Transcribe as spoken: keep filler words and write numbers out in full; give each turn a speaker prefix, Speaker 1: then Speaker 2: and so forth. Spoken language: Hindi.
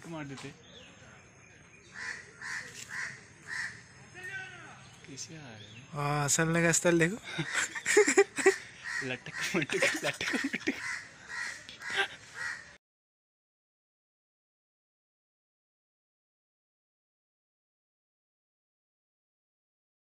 Speaker 1: लटक मार देते। कैसे आ रहे हैं?
Speaker 2: हाँ हंसने का स्टाइल देखो।
Speaker 1: लटक मटक लटक मटक।